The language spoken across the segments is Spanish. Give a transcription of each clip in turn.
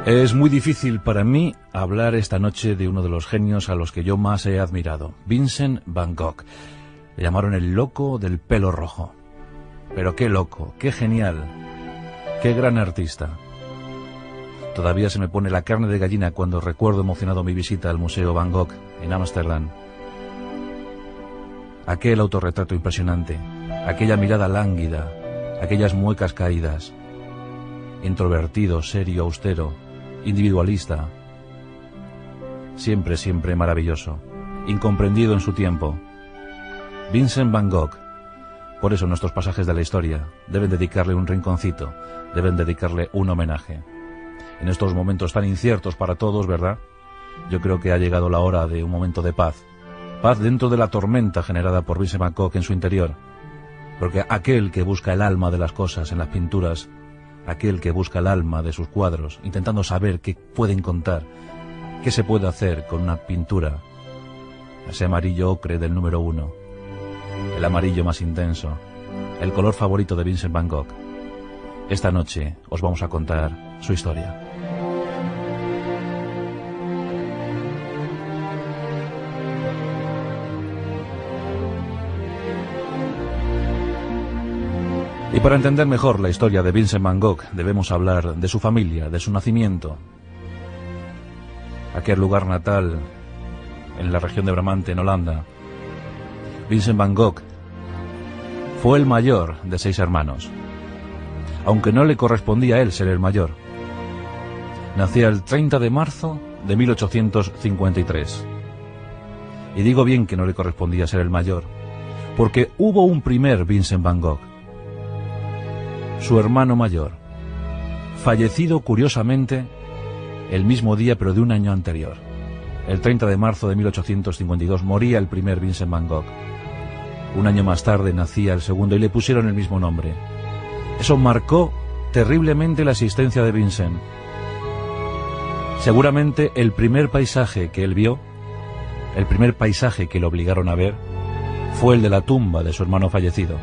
Es muy difícil para mí hablar esta noche de uno de los genios a los que yo más he admirado, Vincent Van Gogh. Le llamaron el loco del pelo rojo. Pero qué loco, qué genial, qué gran artista. Todavía se me pone la carne de gallina cuando recuerdo emocionado mi visita al Museo Van Gogh en Ámsterdam. Aquel autorretrato impresionante, aquella mirada lánguida, aquellas muecas caídas. Introvertido, serio, austero, individualista. Siempre, siempre maravilloso, incomprendido en su tiempo. Vincent Van Gogh. Por eso nuestros pasajes de la historia deben dedicarle un rinconcito, deben dedicarle un homenaje. En estos momentos tan inciertos para todos, ¿verdad? Yo creo que ha llegado la hora de un momento de paz. Paz dentro de la tormenta generada por Vincent Van Gogh en su interior. Porque aquel que busca el alma de las cosas en las pinturas, aquel que busca el alma de sus cuadros, intentando saber qué pueden contar, qué se puede hacer con una pintura, ese amarillo ocre del número 1, el amarillo más intenso, el color favorito de Vincent Van Gogh. Esta noche os vamos a contar su historia. Y para entender mejor la historia de Vincent Van Gogh debemos hablar de su familia, de su nacimiento. Aquel lugar natal en la región de Brabante, en Holanda. Vincent Van Gogh fue el mayor de 6 hermanos, aunque no le correspondía a él ser el mayor. Nacía el 30 de marzo de 1853. Y digo bien que no le correspondía ser el mayor, porque hubo un primer Vincent Van Gogh. Su hermano mayor, fallecido curiosamente el mismo día pero de un año anterior. El 30 de marzo de 1852 moría el primer Vincent Van Gogh. Un año más tarde nacía el segundo y le pusieron el mismo nombre. Eso marcó terriblemente la existencia de Vincent. Seguramente el primer paisaje que él vio, el primer paisaje que le obligaron a ver, fue el de la tumba de su hermano fallecido.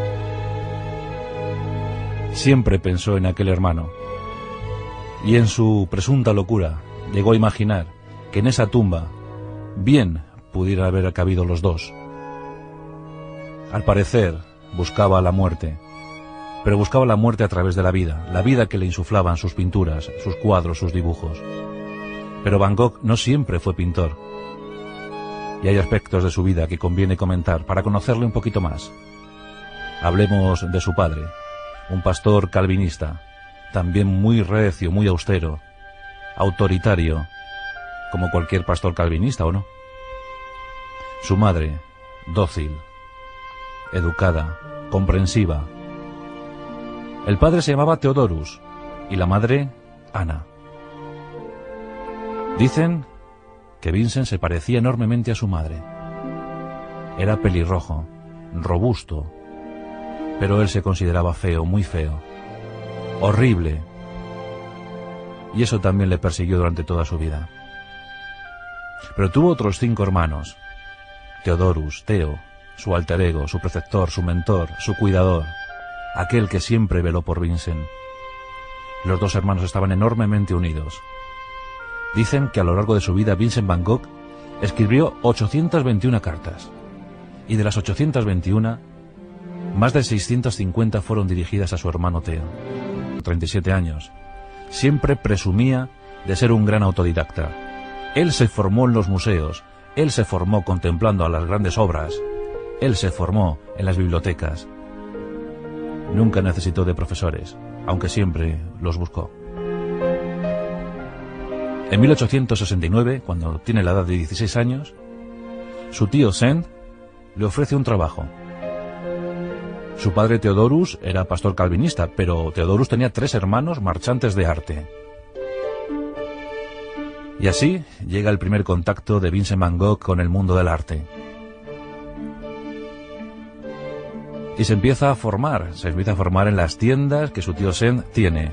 Siempre pensó en aquel hermano, y en su presunta locura llegó a imaginar que en esa tumba bien pudiera haber cabido los dos. Al parecer buscaba la muerte, pero buscaba la muerte a través de la vida que le insuflaban sus pinturas, sus cuadros, sus dibujos. Pero Van Gogh no siempre fue pintor, y hay aspectos de su vida que conviene comentar para conocerle un poquito más. Hablemos de su padre, un pastor calvinista, también muy recio, muy austero, autoritario, como cualquier pastor calvinista, ¿o no? Su madre, dócil, educada, comprensiva. El padre se llamaba Theodorus y la madre, Ana. Dicen que Vincent se parecía enormemente a su madre. Era pelirrojo, robusto, pero él se consideraba feo, muy feo, horrible, y eso también le persiguió durante toda su vida. Pero tuvo otros 5 hermanos: Theodorus, Theo, su alter ego, su preceptor, su mentor, su cuidador, aquel que siempre veló por Vincent. Los 2 hermanos estaban enormemente unidos. Dicen que a lo largo de su vida Vincent Van Gogh escribió 821 cartas, y de las 821, más de 650 fueron dirigidas a su hermano Theo. 37 años. Siempre presumía de ser un gran autodidacta. Él se formó en los museos, él se formó contemplando a las grandes obras, él se formó en las bibliotecas. Nunca necesitó de profesores, aunque siempre los buscó. En 1869, cuando tiene la edad de 16 años, su tío Send le ofrece un trabajo. Su padre Theodorus era pastor calvinista, pero Theodorus tenía 3 hermanos marchantes de arte. Y así llega el primer contacto de Vincent Van Gogh con el mundo del arte. Y se empieza a formar en las tiendas que su tío Send tiene.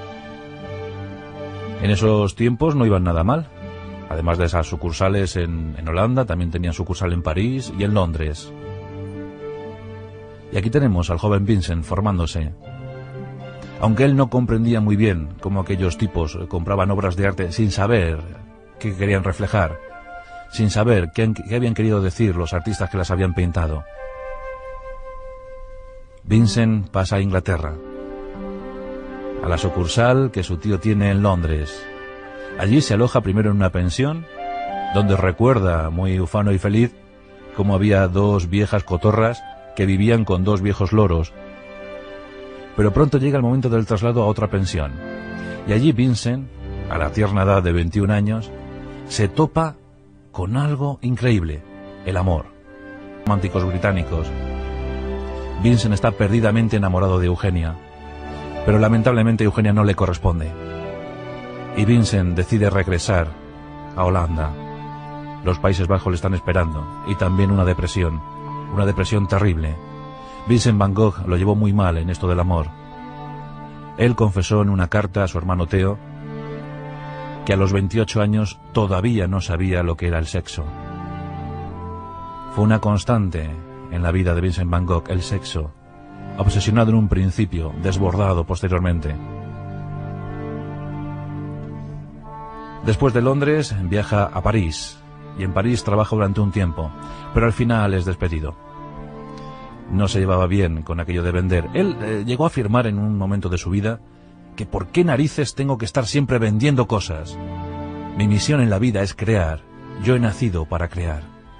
En esos tiempos no iban nada mal. Además de esas sucursales en Holanda, también tenían sucursal en París y en Londres. Y aquí tenemos al joven Vincent formándose. aunque él no comprendía muy bien cómo aquellos tipos compraban obras de arte sin saber qué querían reflejar, sin saber qué habían querido decir los artistas que las habían pintado. Vincent pasa a Inglaterra, a la sucursal que su tío tiene en Londres. Allí se aloja primero en una pensión, donde recuerda, muy ufano y feliz, cómo había dos viejas cotorras que vivían con dos viejos loros. Pero pronto llega el momento del traslado a otra pensión, y allí Vincent, a la tierna edad de 21 años, se topa con algo increíble: el amor. Románticos británicos. Vincent está perdidamente enamorado de Eugenia, pero lamentablemente Eugenia no le corresponde. Y Vincent decide regresar a Holanda. Los Países Bajos le están esperando, y también una depresión terrible. Vincent van Gogh lo llevó muy mal en esto del amor. Él confesó en una carta a su hermano Theo que a los 28 años todavía no sabía lo que era el sexo. Fue una constante en la vida de Vincent van Gogh el sexo, obsesionado en un principio, desbordado posteriormente. Después de Londres viaja a París, y en París trabaja durante un tiempo, pero al final es despedido. No se llevaba bien con aquello de vender. Él llegó a afirmar en un momento de su vida que ¿por qué narices tengo que estar siempre vendiendo cosas? Mi misión en la vida es crear. Yo he nacido para crear.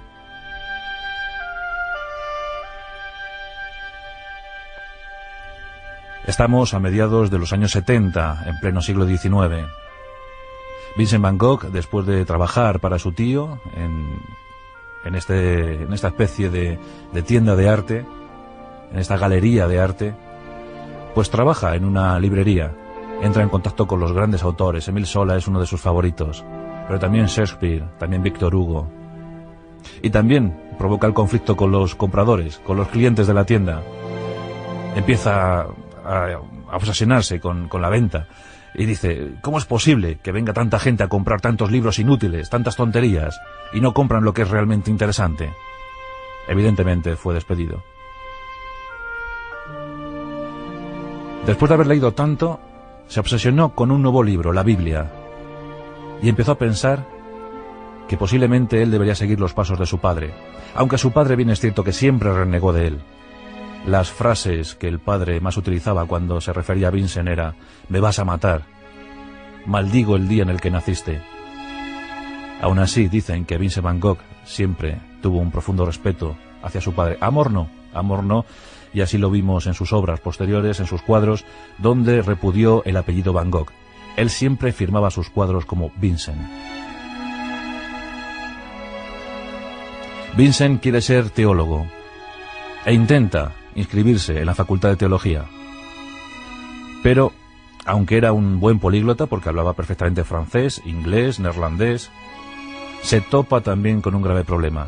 Estamos a mediados de los años 70, en pleno siglo XIX. Vincent van Gogh, después de trabajar para su tío en esta especie de tienda de arte, en esta galería de arte, pues trabaja en una librería, entra en contacto con los grandes autores. Émile Zola es uno de sus favoritos, pero también Shakespeare, también Víctor Hugo, y también provoca el conflicto con los compradores, con los clientes de la tienda. Empieza a obsesionarse con la venta y dice: ¿cómo es posible que venga tanta gente a comprar tantos libros inútiles, tantas tonterías, y no compran lo que es realmente interesante? Evidentemente fue despedido. Después de haber leído tanto, se obsesionó con un nuevo libro, la Biblia, y empezó a pensar que posiblemente él debería seguir los pasos de su padre, aunque su padre, bien es cierto, que siempre renegó de él. Las frases que el padre más utilizaba cuando se refería a Vincent era: me vas a matar, maldigo el día en el que naciste. Aún así dicen que Vincent van Gogh siempre tuvo un profundo respeto hacia su padre. Amor no, y así lo vimos en sus obras posteriores, en sus cuadros, donde repudió el apellido Van Gogh. Él siempre firmaba sus cuadros como Vincent. Vincent quiere ser teólogo e intenta inscribirse en la Facultad de Teología. Pero, aunque era un buen políglota porque hablaba perfectamente francés, inglés, neerlandés, se topa también con un grave problema.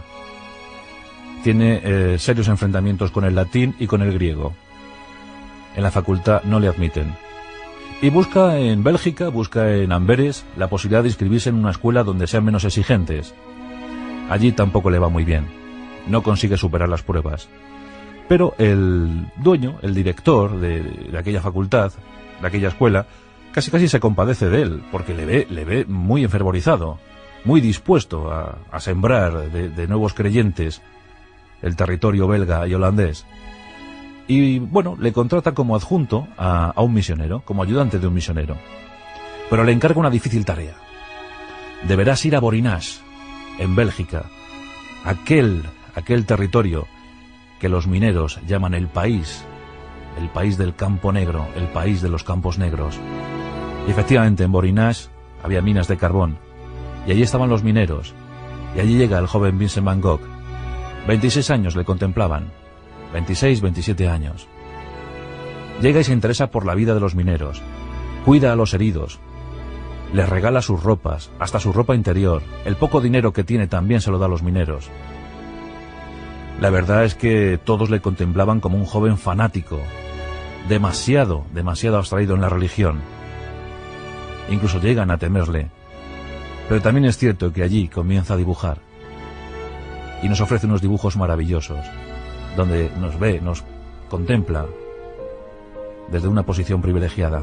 Tiene serios enfrentamientos con el latín y con el griego. En la facultad no le admiten. Y busca en Bélgica, busca en Amberes, la posibilidad de inscribirse en una escuela donde sean menos exigentes. Allí tampoco le va muy bien. No consigue superar las pruebas. Pero el dueño, el director de aquella facultad, de aquella escuela, casi se compadece de él, porque le ve muy enfervorizado, muy dispuesto a sembrar de nuevos creyentes el territorio belga y holandés. Y bueno, le contrata como adjunto a un misionero, como ayudante de un misionero. Pero le encarga una difícil tarea. Deberás ir a Borinage, en Bélgica, aquel territorio que los mineros llaman el país del campo negro, el país de los campos negros. Y efectivamente en Borinage había minas de carbón, y allí estaban los mineros, y allí llega el joven Vincent van Gogh. 26 años le contemplaban, 26, 27 años. Llega y se interesa por la vida de los mineros, cuida a los heridos, les regala sus ropas, hasta su ropa interior. El poco dinero que tiene también se lo da a los mineros. La verdad es que todos le contemplaban como un joven fanático, demasiado abstraído en la religión. Incluso llegan a temerle. Pero también es cierto que allí comienza a dibujar. Y nos ofrece unos dibujos maravillosos, donde nos ve, nos contempla, desde una posición privilegiada.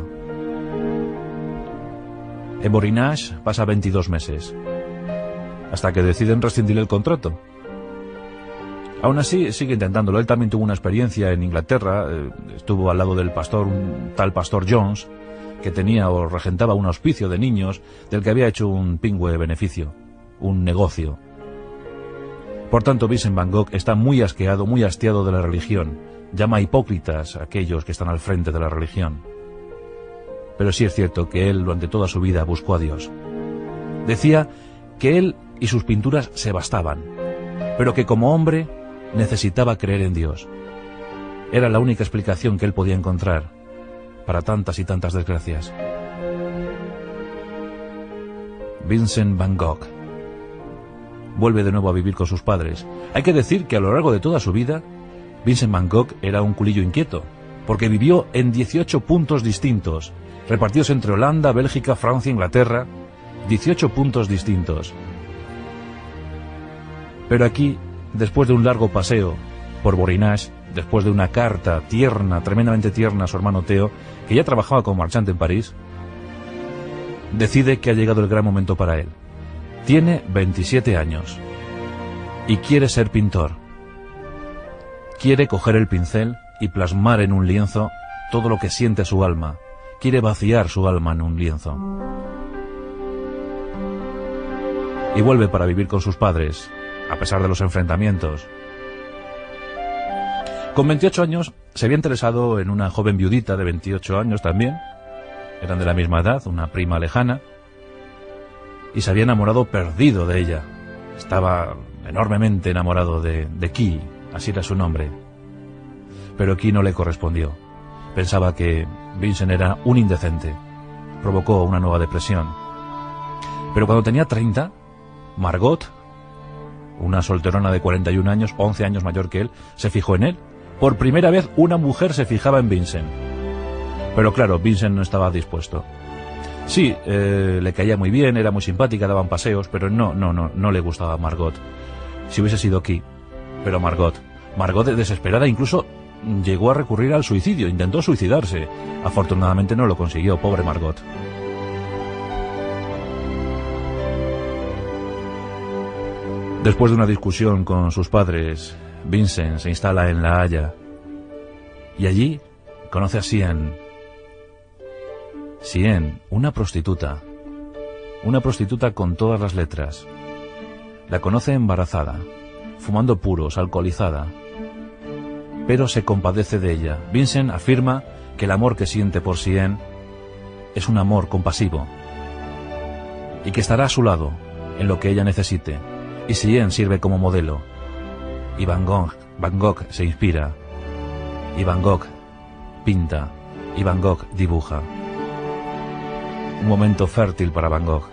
En Vorinage pasa 22 meses, hasta que deciden rescindir el contrato. Aún así, sigue intentándolo. Él también tuvo una experiencia en Inglaterra, estuvo al lado del pastor, un tal pastor Jones, que tenía o regentaba un hospicio de niños, del que había hecho un pingüe beneficio, un negocio. Por tanto, Vincent van Gogh está muy asqueado, muy hastiado de la religión. Llama hipócritas a aquellos que están al frente de la religión. Pero sí es cierto que él durante toda su vida buscó a Dios. Decía que él y sus pinturas se bastaban, pero que como hombre necesitaba creer en Dios. Era la única explicación que él podía encontrar para tantas y tantas desgracias. Vincent van Gogh vuelve de nuevo a vivir con sus padres. Hay que decir que a lo largo de toda su vida, Vincent van Gogh era un culillo inquieto, porque vivió en 18 puntos distintos, repartidos entre Holanda, Bélgica, Francia, Inglaterra. 18 puntos distintos. Pero aquí, después de un largo paseo por Vorinage, después de una carta tierna, tremendamente tierna a su hermano Theo, que ya trabajaba como marchante en París, decide que ha llegado el gran momento para él. Tiene 27 años y quiere ser pintor. Quiere coger el pincel y plasmar en un lienzo todo lo que siente su alma. Quiere vaciar su alma en un lienzo. Y vuelve para vivir con sus padres, a pesar de los enfrentamientos. Con 28 años se había interesado en una joven viudita de 28 años también. Eran de la misma edad, una prima lejana. Y se había enamorado perdido de ella. Estaba enormemente enamorado de Key, así era su nombre. Pero Key no le correspondió. Pensaba que Vincent era un indecente. Provocó una nueva depresión. Pero cuando tenía 30, Margot, una solterona de 41 años, 11 años mayor que él, se fijó en él. Por primera vez una mujer se fijaba en Vincent. Pero claro, Vincent no estaba dispuesto. Sí, le caía muy bien, era muy simpática, daban paseos, pero no le gustaba a Margot. Si hubiese sido Key, pero Margot desesperada, incluso llegó a recurrir al suicidio, intentó suicidarse. Afortunadamente no lo consiguió, pobre Margot. Después de una discusión con sus padres, Vincent se instala en La Haya y allí conoce a Sienne. Sienne, una prostituta con todas las letras. La conoce embarazada, fumando puros, alcoholizada, pero se compadece de ella. Vincent afirma que el amor que siente por Sienne es un amor compasivo y que estará a su lado en lo que ella necesite. Y Sienne sirve como modelo. Y Van Gogh se inspira. Y Van Gogh pinta. Y Van Gogh dibuja. Un momento fértil para Van Gogh.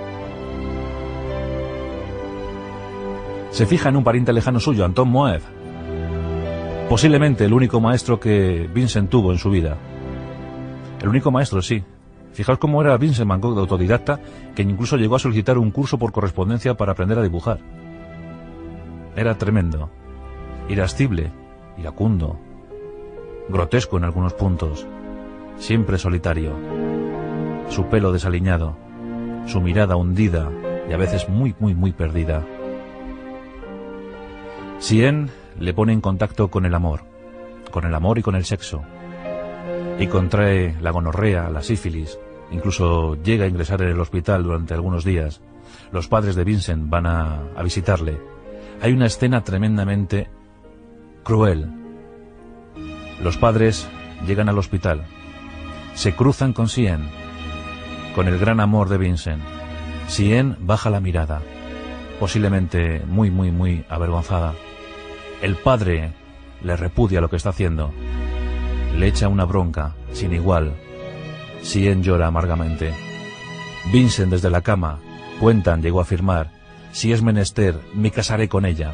Se fija en un pariente lejano suyo, Anton Moev. Posiblemente el único maestro que Vincent tuvo en su vida. El único maestro, sí. Fijaos cómo era Vincent van Gogh de autodidacta, que incluso llegó a solicitar un curso por correspondencia para aprender a dibujar. Era tremendo, irascible, iracundo, grotesco en algunos puntos, siempre solitario, su pelo desaliñado, su mirada hundida y a veces muy perdida. Sienne le pone en contacto con el amor y con el sexo, y contrae la gonorrea, la sífilis. Incluso llega a ingresar en el hospital durante algunos días. Los padres de Vincent van a visitarle. Hay una escena tremendamente cruel. Los padres llegan al hospital, se cruzan con Sienne, con el gran amor de Vincent. Sienne baja la mirada, posiblemente muy avergonzada. El padre le repudia lo que está haciendo, le echa una bronca sin igual. Sienne llora amargamente. Vincent desde la cama, cuentan, llegó a afirmar: si es menester, me casaré con ella.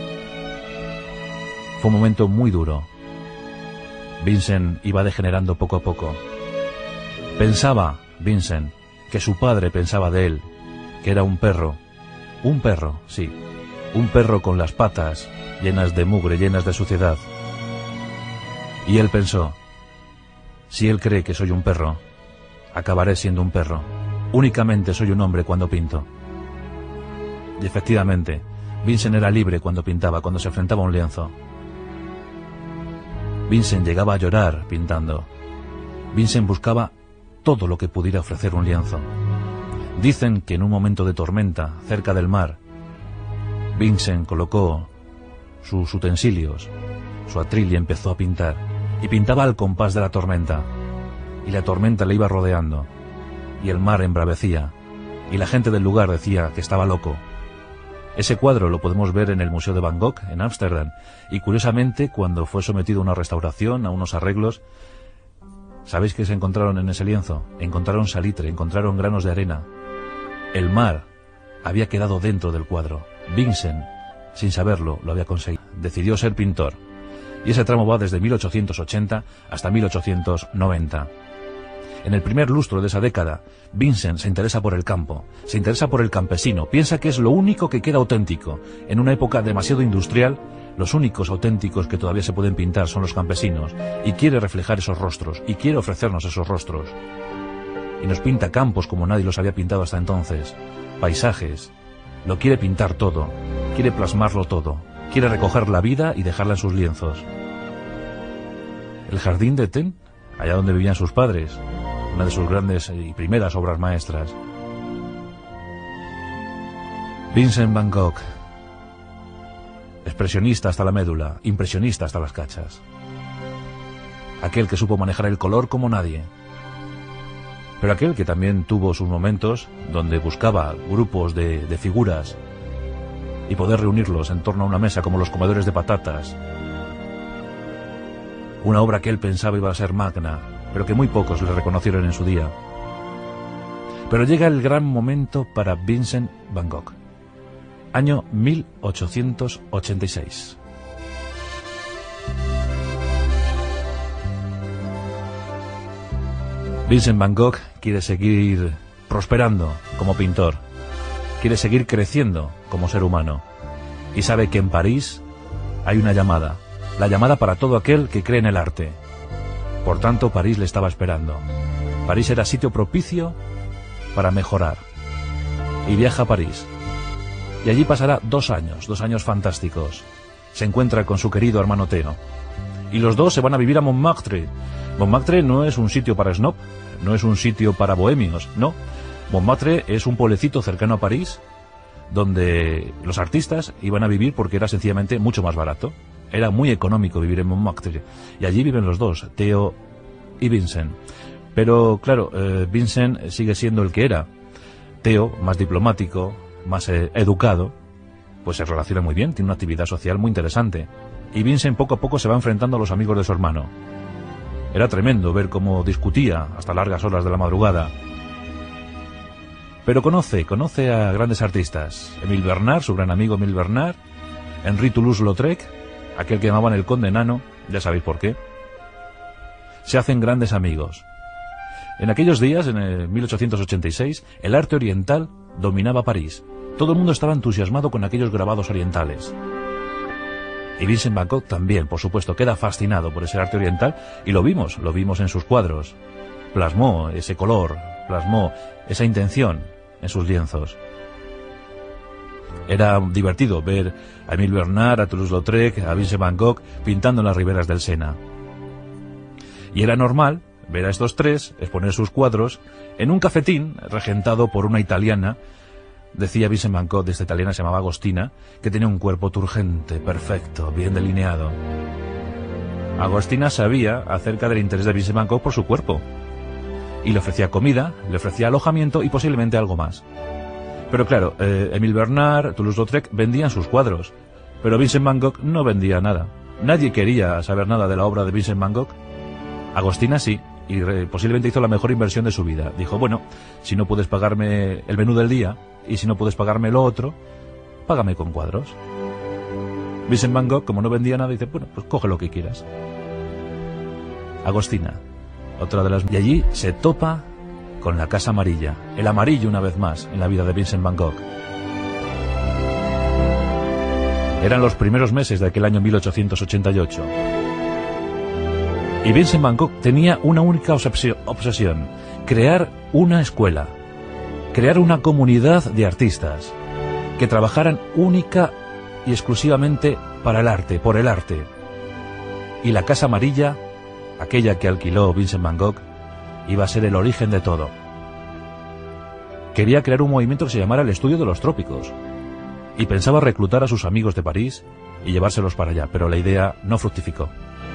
Fue un momento muy duro. Vincent iba degenerando poco a poco. Pensaba, Vincent, que su padre pensaba de él, que era un perro, sí, un perro con las patas llenas de mugre, llenas de suciedad. Y él pensó: Si él cree que soy un perro, acabaré siendo un perro. Únicamente soy un hombre cuando pinto. Y efectivamente, Vincent era libre cuando pintaba, cuando se enfrentaba a un lienzo. Vincent llegaba a llorar pintando. Vincent buscaba todo lo que pudiera ofrecer un lienzo. Dicen que en un momento de tormenta, cerca del mar, Vincent colocó sus utensilios, su atril, y empezó a pintar. Y pintaba al compás de la tormenta. Y la tormenta le iba rodeando. Y el mar embravecía. Y la gente del lugar decía que estaba loco. Ese cuadro lo podemos ver en el Museo de Van Gogh, en Ámsterdam. Y curiosamente, cuando fue sometido a una restauración, a unos arreglos, ¿sabéis qué se encontraron en ese lienzo? Encontraron salitre, encontraron granos de arena. El mar había quedado dentro del cuadro. Vincent, sin saberlo, lo había conseguido. Decidió ser pintor. Y ese tramo va desde 1880 hasta 1890. En el primer lustro de esa década, Vincent se interesa por el campo, se interesa por el campesino, piensa que es lo único que queda auténtico. En una época demasiado industrial, los únicos auténticos que todavía se pueden pintar son los campesinos, y quiere reflejar esos rostros, y quiere ofrecernos esos rostros. Y nos pinta campos como nadie los había pintado hasta entonces, paisajes. Lo quiere pintar todo, quiere plasmarlo todo, quiere recoger la vida y dejarla en sus lienzos. El jardín de Eden, allá donde vivían sus padres, una de sus grandes y primeras obras maestras. Vincent Van Gogh, expresionista hasta la médula, impresionista hasta las cachas. Aquel que supo manejar el color como nadie. Pero aquel que también tuvo sus momentos donde buscaba grupos de figuras y poder reunirlos en torno a una mesa como los comedores de patatas. Una obra que él pensaba iba a ser magna, pero que muy pocos le reconocieron en su día. Pero llega el gran momento para Vincent Van Gogh. Año 1886. Vincent Van Gogh quiere seguir prosperando como pintor, quiere seguir creciendo como ser humano, y sabe que en París hay una llamada, la llamada para todo aquel que cree en el arte. Por tanto, París le estaba esperando. París era sitio propicio para mejorar. Y viaja a París. Y allí pasará 2 años fantásticos. Se encuentra con su querido hermano Theo. Y los dos se van a vivir a Montmartre. Montmartre no es un sitio para snob, no es un sitio para bohemios, no. Montmartre es un pueblecito cercano a París, donde los artistas iban a vivir porque era sencillamente mucho más barato. Era muy económico vivir en Montmartre. Y allí viven los dos, Theo y Vincent. Pero, claro, Vincent sigue siendo el que era. Theo, más diplomático, más educado, pues se relaciona muy bien, tiene una actividad social muy interesante. Y Vincent poco a poco se va enfrentando a los amigos de su hermano. Era tremendo ver cómo discutía hasta largas horas de la madrugada. Pero conoce a grandes artistas. Émile Bernard, su gran amigo Émile Bernard, Henri Toulouse-Lautrec, aquel que llamaban el Conde Enano, ya sabéis por qué. Se hacen grandes amigos. En aquellos días, en el 1886, el arte oriental dominaba París. Todo el mundo estaba entusiasmado con aquellos grabados orientales. Y Vincent Van Gogh también, por supuesto, queda fascinado por ese arte oriental, y lo vimos en sus cuadros. Plasmó ese color, plasmó esa intención en sus lienzos. Era divertido ver a Émile Bernard, a Toulouse-Lautrec, a Vincent Van Gogh pintando en las riberas del Sena. Y era normal ver a estos tres exponer sus cuadros en un cafetín regentado por una italiana. Decía Vincent Van Gogh de esta italiana, se llamaba Agostina, que tenía un cuerpo turgente, perfecto, bien delineado. Agostina sabía acerca del interés de Vincent Van Gogh por su cuerpo. Y le ofrecía comida, le ofrecía alojamiento y posiblemente algo más. Pero claro, Émile Bernard, Toulouse-Lautrec vendían sus cuadros, pero Vincent Van Gogh no vendía nada. Nadie quería saber nada de la obra de Vincent Van Gogh. Agostina sí, y posiblemente hizo la mejor inversión de su vida. Dijo, bueno, si no puedes pagarme el menú del día, y si no puedes pagarme lo otro, págame con cuadros. Vincent Van Gogh, como no vendía nada, dice, bueno, pues coge lo que quieras. Agostina, otra de las... Y allí se topa con la Casa Amarilla, el amarillo una vez más en la vida de Vincent Van Gogh. Eran los primeros meses de aquel año 1888. Y Vincent Van Gogh tenía una única obsesión: crear una escuela, crear una comunidad de artistas que trabajaran única y exclusivamente para el arte, por el arte. Y la Casa Amarilla, aquella que alquiló Vincent Van Gogh, iba a ser el origen de todo. Quería crear un movimiento que se llamara el Estudio de los Trópicos, y pensaba reclutar a sus amigos de París y llevárselos para allá, pero la idea no fructificó.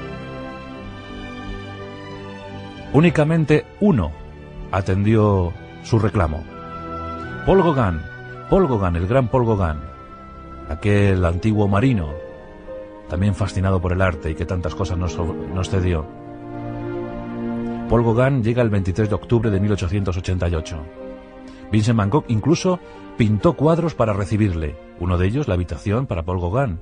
Únicamente uno atendió su reclamo: Paul Gauguin, el gran Paul Gauguin, aquel antiguo marino, también fascinado por el arte y que tantas cosas nos cedió. Paul Gauguin llega el 23 de octubre de 1888. Vincent Van Gogh incluso pintó cuadros para recibirle, uno de ellos la habitación para Paul Gauguin.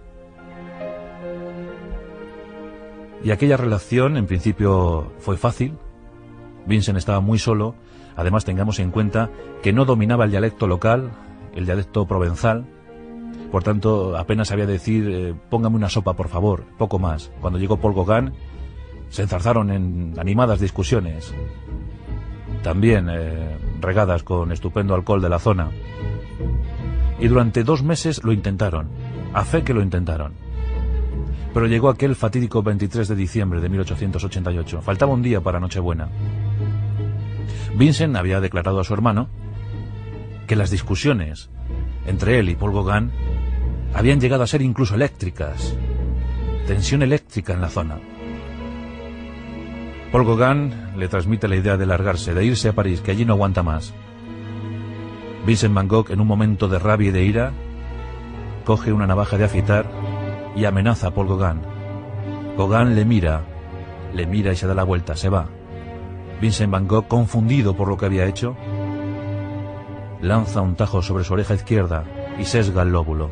Y aquella relación en principio fue fácil. Vincent estaba muy solo. Además, tengamos en cuenta que no dominaba el dialecto local, el dialecto provenzal. Por tanto, apenas sabía decir póngame una sopa, por favor, poco más. Cuando llegó Paul Gauguin, se enzarzaron en animadas discusiones, también regadas con estupendo alcohol de la zona. Y durante 2 meses lo intentaron, a fe que lo intentaron. Pero llegó aquel fatídico 23 de diciembre de 1888. Faltaba un día para Nochebuena. Vincent había declarado a su hermano que las discusiones entre él y Paul Gauguin habían llegado a ser incluso eléctricas. Tensión eléctrica en la zona. Paul Gauguin le transmite la idea de largarse, de irse a París, que allí no aguanta más. Vincent Van Gogh, en un momento de rabia y de ira, coge una navaja de afitar y amenaza a Paul Gauguin. Gauguin le mira y se da la vuelta, se va. Vincent Van Gogh, confundido por lo que había hecho, lanza un tajo sobre su oreja izquierda y sesga el lóbulo.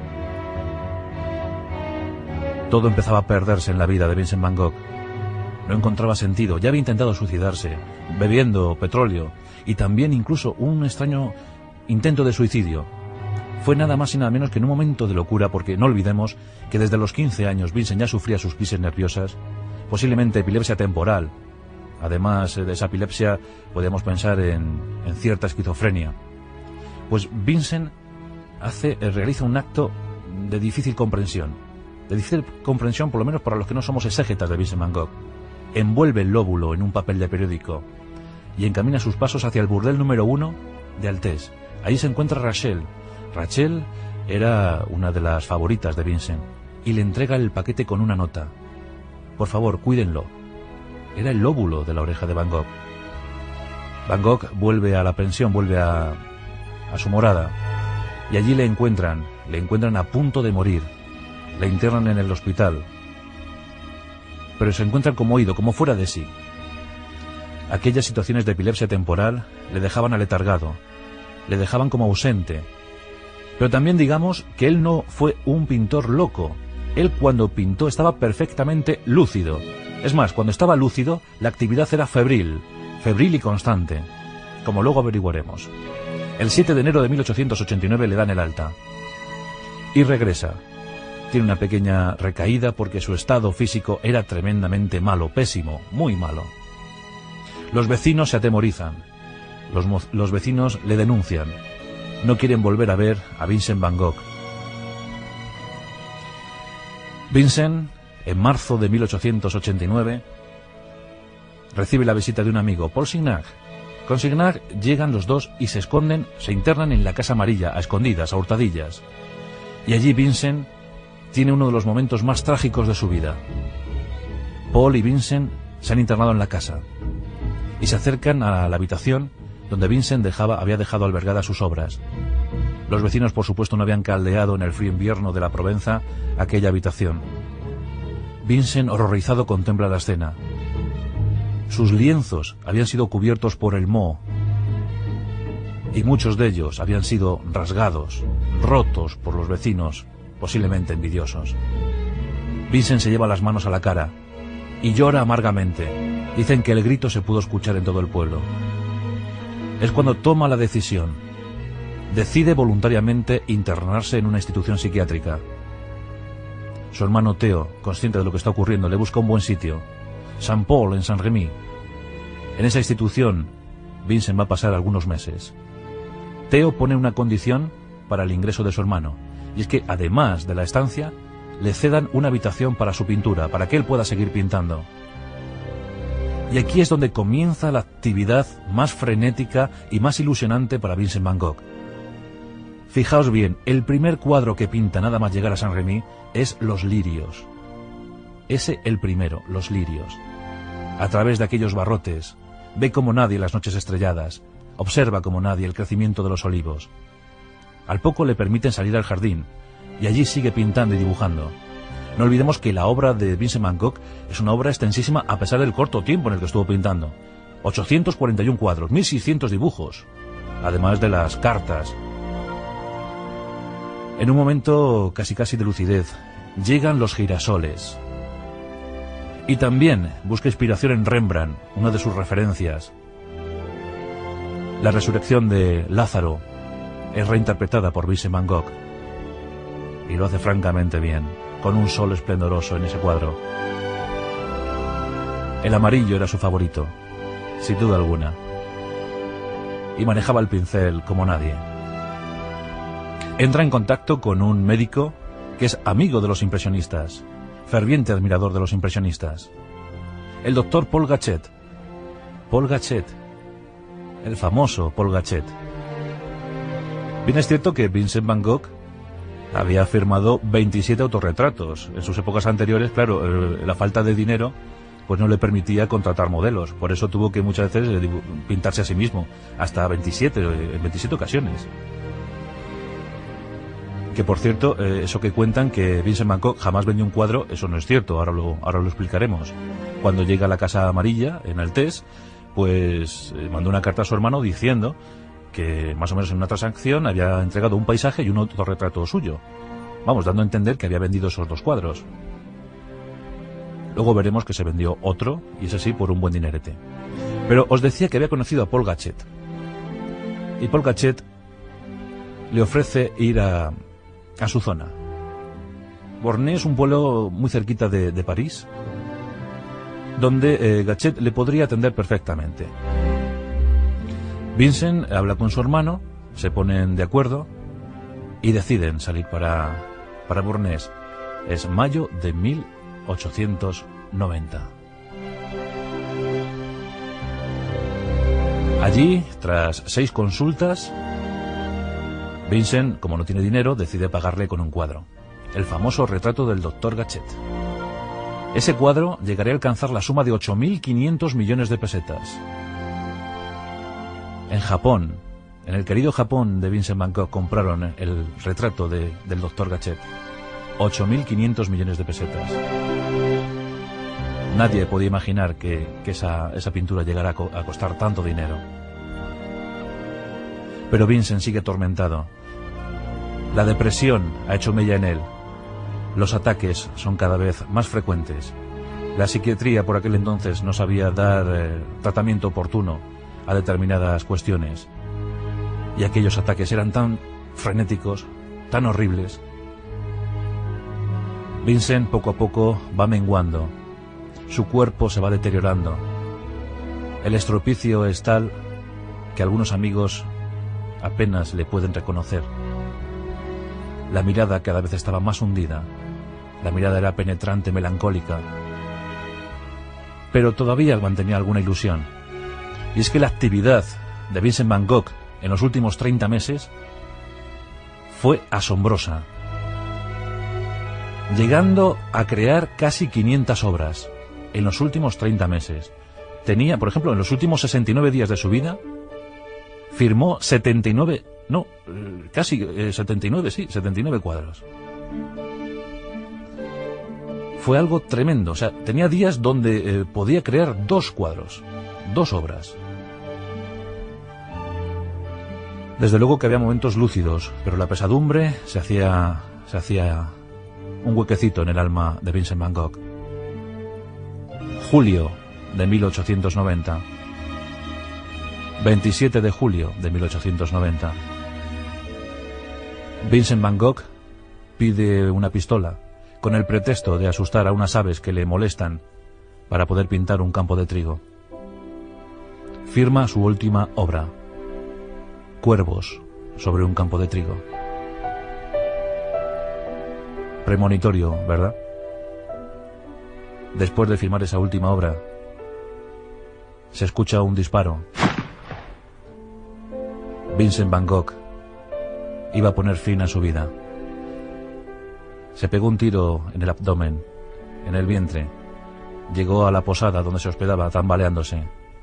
Todo empezaba a perderse en la vida de Vincent Van Gogh. No encontraba sentido. Ya había intentado suicidarse, bebiendo petróleo, y también incluso un extraño intento de suicidio. Fue nada más y nada menos que en un momento de locura, porque no olvidemos que desde los 15 años Vincent ya sufría sus crisis nerviosas, posiblemente epilepsia temporal. Además de esa epilepsia, podemos pensar en cierta esquizofrenia. Pues Vincent realiza un acto de difícil comprensión. De difícil comprensión, por lo menos para los que no somos exégetas de Vincent Van Gogh. Envuelve el lóbulo en un papel de periódico y encamina sus pasos hacia el burdel número 1 de Altés. Ahí se encuentra Rachel. Rachel era una de las favoritas de Vincent y le entrega el paquete con una nota: por favor, cuídenlo. Era el lóbulo de la oreja de Van Gogh. Van Gogh vuelve a la pensión, vuelve a su morada, y allí le encuentran a punto de morir. Le internan en el hospital, pero se encuentran como oído, como fuera de sí. Aquellas situaciones de epilepsia temporal le dejaban aletargado, le dejaban como ausente. Pero también digamos que él no fue un pintor loco. Él, cuando pintó, estaba perfectamente lúcido. Es más, cuando estaba lúcido, la actividad era febril y constante, como luego averiguaremos. El 7 de enero de 1889 le dan el alta y regresa. Tiene una pequeña recaída porque su estado físico era tremendamente malo, pésimo, muy malo. Los vecinos se atemorizan, los vecinos le denuncian, no quieren volver a ver a Vincent Van Gogh. Vincent, en marzo de 1889, recibe la visita de un amigo, Paul Signac. Con Signac llegan los dos y se esconden, se internan en la Casa Amarilla, a escondidas, a hurtadillas. Y allí Vincent tiene uno de los momentos más trágicos de su vida. Paul y Vincent se han internado en la casa y se acercan a la habitación donde Vincent había dejado albergadas sus obras. Los vecinos, por supuesto, no habían caldeado en el frío invierno de la Provenza aquella habitación. Vincent, horrorizado, contempla la escena. Sus lienzos habían sido cubiertos por el moho y muchos de ellos habían sido rasgados, rotos por los vecinos, posiblemente envidiosos. Vincent se lleva las manos a la cara y llora amargamente. Dicen que el grito se pudo escuchar en todo el pueblo. Es cuando toma la decisión. Decide voluntariamente internarse en una institución psiquiátrica. Su hermano Theo, consciente de lo que está ocurriendo, le busca un buen sitio. Saint Paul en Saint-Rémy. En esa institución, Vincent va a pasar algunos meses. Theo pone una condición para el ingreso de su hermano, y es que, además de la estancia, le cedan una habitación para su pintura, para que él pueda seguir pintando. Y aquí es donde comienza la actividad más frenética y más ilusionante para Vincent van Gogh. Fijaos bien, el primer cuadro que pinta nada más llegar a Saint-Rémy es Los lirios. Ese el primero, Los lirios. A través de aquellos barrotes, ve como nadie las noches estrelladas, observa como nadie el crecimiento de los olivos. Al poco le permiten salir al jardín, y allí sigue pintando y dibujando. No olvidemos que la obra de Vincent van Gogh es una obra extensísima a pesar del corto tiempo en el que estuvo pintando. 841 cuadros, 1600 dibujos, además de las cartas. En un momento casi de lucidez, llegan los girasoles. Y también busca inspiración en Rembrandt, una de sus referencias. La resurrección de Lázaro es reinterpretada por Vincent van Gogh. Y lo hace francamente bien, con un sol esplendoroso en ese cuadro. El amarillo era su favorito, sin duda alguna. Y manejaba el pincel como nadie. Entra en contacto con un médico que es amigo de los impresionistas, ferviente admirador de los impresionistas. El doctor Paul Gachet. Paul Gachet, el famoso Paul Gachet. Bien es cierto que Vincent van Gogh había firmado 27 autorretratos. En sus épocas anteriores, claro, la falta de dinero pues no le permitía contratar modelos. Por eso tuvo que muchas veces pintarse a sí mismo, hasta 27, en 27 ocasiones. Que por cierto, eso que cuentan que Vincent van Gogh jamás vendió un cuadro, eso no es cierto, ahora lo explicaremos. Cuando llega a la Casa Amarilla, en Altés, pues mandó una carta a su hermano diciendo que más o menos en una transacción había entregado un paisaje y un autorretrato suyo. Vamos, dando a entender que había vendido esos dos cuadros. Luego veremos que se vendió otro, y ese sí, por un buen dinerete. Pero os decía que había conocido a Paul Gachet. Y Paul Gachet le ofrece ir a su zona. Bornée es un pueblo muy cerquita de París, donde Gachet le podría atender perfectamente. Vincent habla con su hermano, se ponen de acuerdo y deciden salir para Bornée. Es mayo de 1890. Allí, tras 6 consultas, Vincent, como no tiene dinero, decide pagarle con un cuadro, el famoso retrato del Dr. Gachet. Ese cuadro llegaría a alcanzar la suma de 8.500 millones de pesetas. En Japón, en el querido Japón de Vincent van Gogh, compraron el retrato del Dr. Gachet. 8.500 millones de pesetas. Nadie podía imaginar que esa pintura llegara a costar tanto dinero. Pero Vincent sigue atormentado. La depresión ha hecho mella en él. Los ataques son cada vez más frecuentes. La psiquiatría por aquel entonces no sabía dar tratamiento oportuno a determinadas cuestiones. Y aquellos ataques eran tan frenéticos, tan horribles. Vincent poco a poco va menguando. Su cuerpo se va deteriorando. El estropicio es tal que algunos amigos apenas le pueden reconocer. La mirada cada vez estaba más hundida. La mirada era penetrante, melancólica. Pero todavía mantenía alguna ilusión. Y es que la actividad de Vincent van Gogh en los últimos 30 meses fue asombrosa, llegando a crear casi 500 obras en los últimos 30 meses. Tenía, por ejemplo, en los últimos 69 días de su vida, firmó 79 cuadros. Fue algo tremendo. O sea, tenía días donde podía crear 2 cuadros, 2 obras. Desde luego que había momentos lúcidos, pero la pesadumbre se hacía un huequecito en el alma de Vincent van Gogh. Julio de 1890. 27 de julio de 1890. Vincent van Gogh pide una pistola con el pretexto de asustar a unas aves que le molestan para poder pintar un campo de trigo. Firma su última obra, Cuervos sobre un campo de trigo. Premonitorio, ¿verdad? Después de firmar esa última obra, se escucha un disparo. Vincent van Gogh iba a poner fin a su vida. Se pegó un tiro en el abdomen, en el vientre. Llegó a la posada donde se hospedaba, tambaleándose.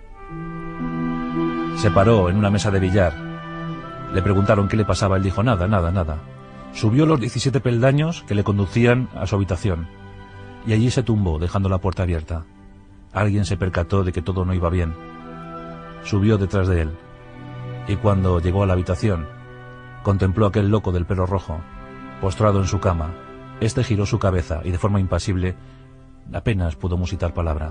Se paró en una mesa de billar. Le preguntaron qué le pasaba. Él dijo: nada, nada, nada. Subió los 17 peldaños que le conducían a su habitación, y allí se tumbó, dejando la puerta abierta. Alguien se percató de que todo no iba bien. Subió detrás de él, y cuando llegó a la habitación, contempló a aquel loco del pelo rojo, postrado en su cama. Este giró su cabeza y de forma impasible apenas pudo musitar palabra.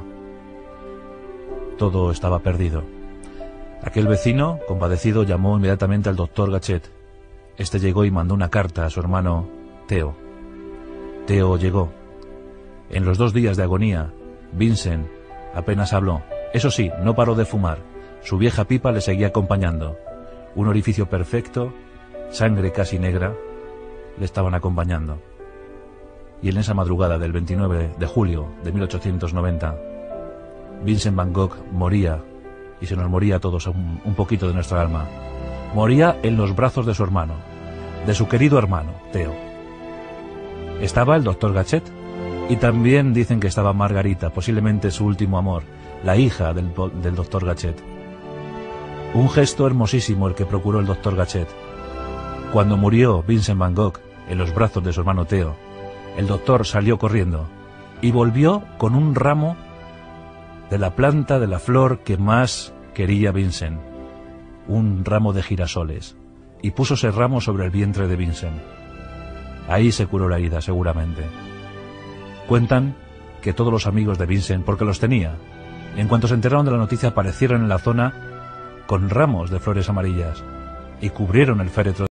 Todo estaba perdido. Aquel vecino, compadecido, llamó inmediatamente al doctor Gachet. Este llegó y mandó una carta a su hermano Theo. Theo llegó. En los 2 días de agonía, Vincent apenas habló. Eso sí, no paró de fumar. Su vieja pipa le seguía acompañando. Un orificio perfecto, sangre casi negra, le estaban acompañando. Y en esa madrugada del 29 de julio de 1890, Vincent van Gogh moría, y se nos moría a todos un poquito de nuestra alma. Moría en los brazos de su hermano, de su querido hermano, Theo. Estaba el doctor Gachet, y también dicen que estaba Margarita, posiblemente su último amor, la hija del doctor Gachet. Un gesto hermosísimo el que procuró el doctor Gachet. Cuando murió Vincent van Gogh en los brazos de su hermano Theo, el doctor salió corriendo y volvió con un ramo de la planta de la flor que más quería Vincent, un ramo de girasoles, y puso ese ramo sobre el vientre de Vincent. Ahí se curó la herida, seguramente. Cuentan que todos los amigos de Vincent, porque los tenía, en cuanto se enteraron de la noticia, aparecieron en la zona con ramos de flores amarillas y cubrieron el féretro